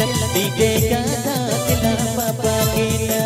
tilang bibigyan sila papagina.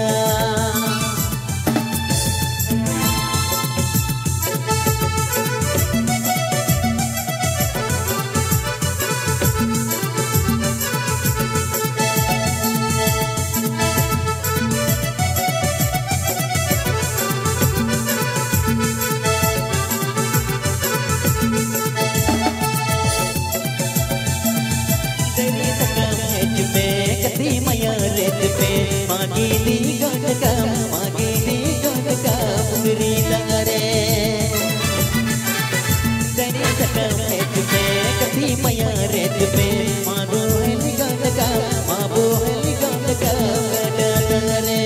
Magili gondakam, magili gondakam, putri dangare. Dari sakam het me, kati maya ret me, madu heli gondakam, mabu heli gondakam, kada dangare.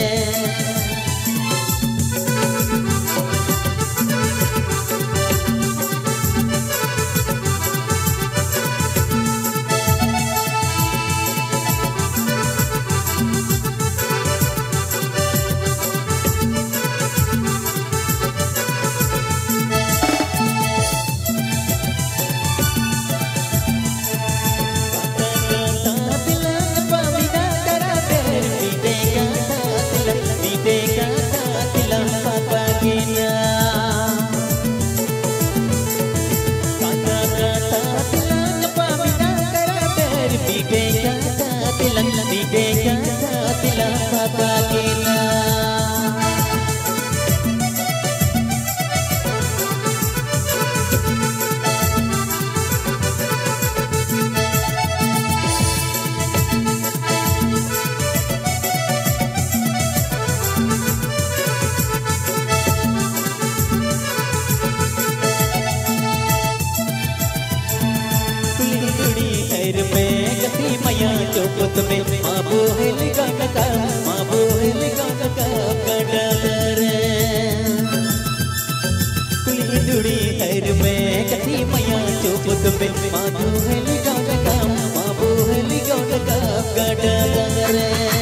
Chopot me mabu heli gondaka, mabu heli gondaka, kada dangare. Kuli duri hair me kati maya chopot me mabu heli gondaka, mabu heli gondaka, kada dangare.